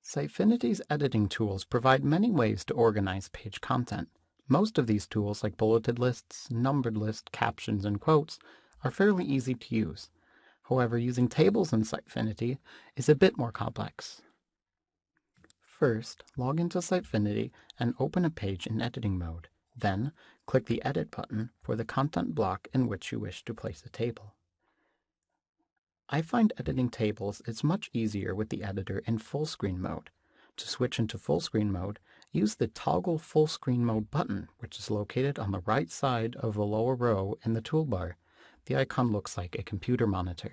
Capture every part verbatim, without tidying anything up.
Sitefinity's editing tools provide many ways to organize page content. Most of these tools, like bulleted lists, numbered lists, captions, and quotes, are fairly easy to use. However, using tables in Sitefinity is a bit more complex. First, log into Sitefinity and open a page in editing mode. Then, click the Edit button for the content block in which you wish to place a table. I find editing tables is much easier with the editor in full screen mode. To switch into full screen mode, use the Toggle Full Screen Mode button, which is located on the right side of the lower row in the toolbar. The icon looks like a computer monitor.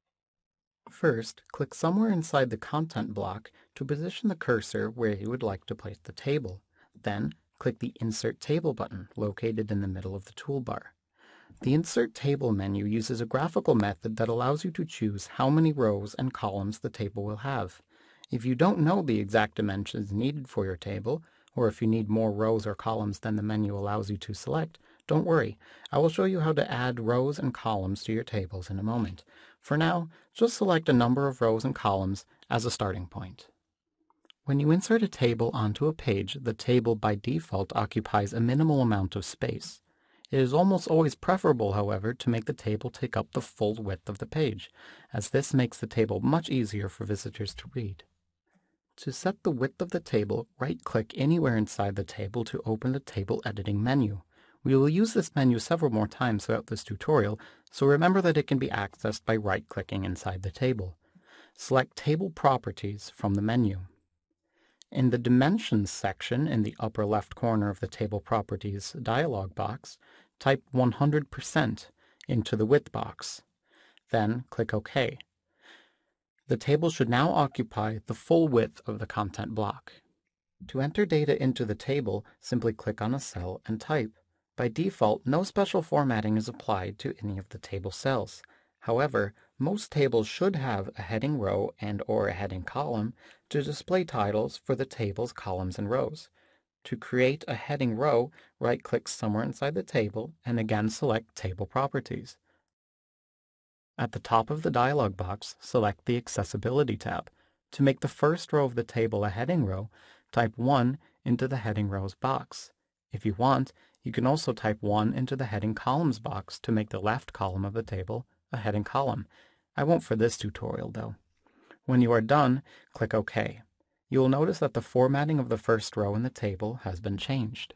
First, click somewhere inside the content block to position the cursor where you would like to place the table. Then, click the Insert Table button located in the middle of the toolbar. The Insert Table menu uses a graphical method that allows you to choose how many rows and columns the table will have. If you don't know the exact dimensions needed for your table, or if you need more rows or columns than the menu allows you to select, don't worry. I will show you how to add rows and columns to your tables in a moment. For now, just select a number of rows and columns as a starting point. When you insert a table onto a page, the table by default occupies a minimal amount of space. It is almost always preferable, however, to make the table take up the full width of the page, as this makes the table much easier for visitors to read. To set the width of the table, right-click anywhere inside the table to open the Table Editing menu. We will use this menu several more times throughout this tutorial, so remember that it can be accessed by right-clicking inside the table. Select Table Properties from the menu. In the Dimensions section in the upper left corner of the Table Properties dialog box, type one hundred percent into the width box. Then click OK. The table should now occupy the full width of the content block. To enter data into the table, simply click on a cell and type. By default, no special formatting is applied to any of the table cells. However, most tables should have a heading row and or a heading column to display titles for the table's columns and rows. To create a heading row, right-click somewhere inside the table and again select Table Properties. At the top of the dialog box, select the Accessibility tab. To make the first row of the table a heading row, type one into the Heading Rows box. If you want, you can also type one into the Heading Columns box to make the left column of the table a heading column. I won't for this tutorial, though. When you are done, click OK. You will notice that the formatting of the first row in the table has been changed.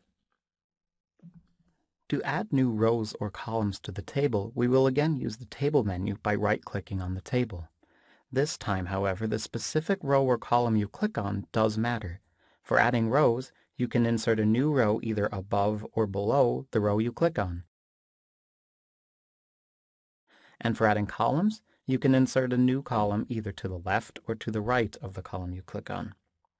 To add new rows or columns to the table, we will again use the Table menu by right-clicking on the table. This time, however, the specific row or column you click on does matter. For adding rows, you can insert a new row either above or below the row you click on. And for adding columns, you can insert a new column either to the left or to the right of the column you click on.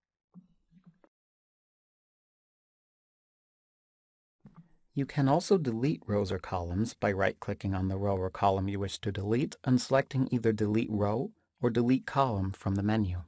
You can also delete rows or columns by right-clicking on the row or column you wish to delete and selecting either Delete Row or Delete Column from the menu.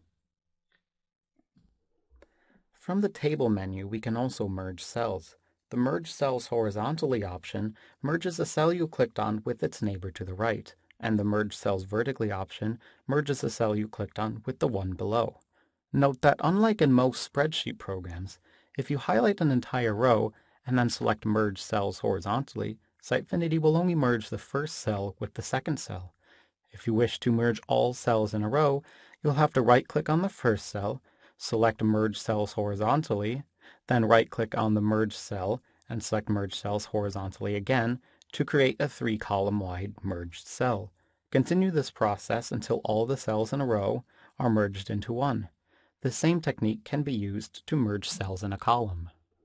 From the Table menu, we can also merge cells. The Merge Cells Horizontally option merges a cell you clicked on with its neighbor to the right, and the Merge Cells Vertically option merges a cell you clicked on with the one below. Note that unlike in most spreadsheet programs, if you highlight an entire row and then select Merge Cells Horizontally, Sitefinity will only merge the first cell with the second cell. If you wish to merge all cells in a row, you'll have to right-click on the first cell, select Merge Cells Horizontally, then right-click on the merged cell and select Merge Cells Horizontally again to create a three-column wide merged cell. Continue this process until all the cells in a row are merged into one. The same technique can be used to merge cells in a column.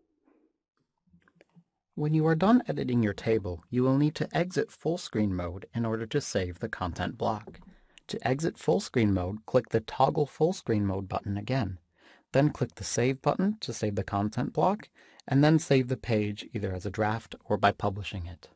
When you are done editing your table, you will need to exit full screen mode in order to save the content block. To exit full screen mode, click the Toggle Full Screen Mode button again. Then click the Save button to save the content block, and then save the page either as a draft or by publishing it.